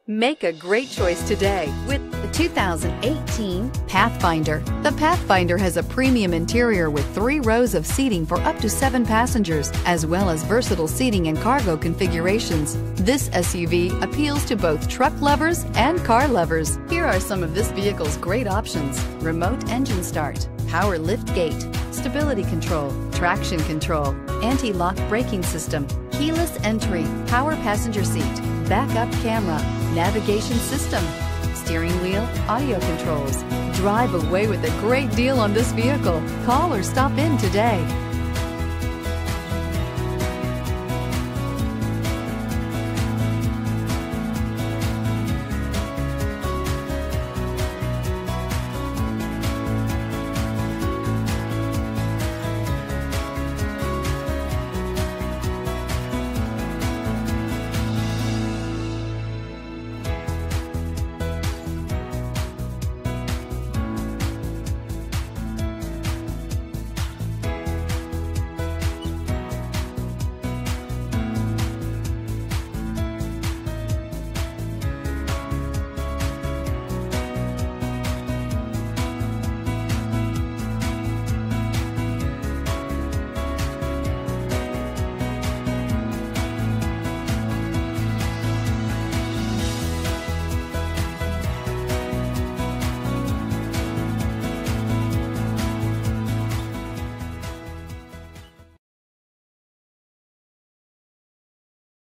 Make a great choice today with the 2018 Pathfinder. The Pathfinder has a premium interior with 3 rows of seating for up to 7 passengers, as well as versatile seating and cargo configurations. This SUV appeals to both truck lovers and car lovers. Here are some of this vehicle's great options: remote engine start, power lift gate, stability control, traction control, anti-lock braking system, keyless entry, power passenger seat, backup camera, navigation system, steering wheel audio controls. Drive away with a great deal on this vehicle. Call or stop in today.